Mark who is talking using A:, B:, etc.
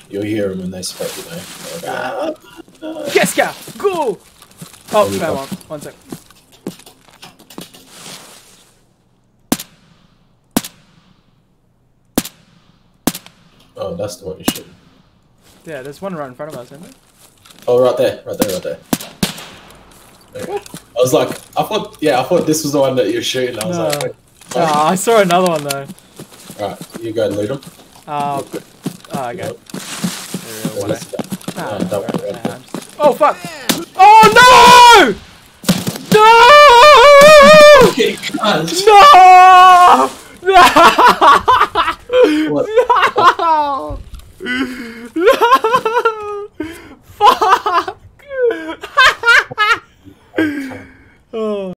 A: You'll hear them when they spot you, though. Like,
B: Keska, go! Oh, bad one. 1 sec.
A: oh, that's the one you shoot.
B: Yeah, there's one right in front of us, isn't there?
A: Oh, right there. Okay. I was like, I thought this was the one that you're shooting. I was like, wait.
B: Oh, I saw another one though.
A: Alright, you go and loot them.
B: Oh, okay.
A: Yep.
B: Oh,
A: Don't worry about it.
B: oh fuck! Oh no!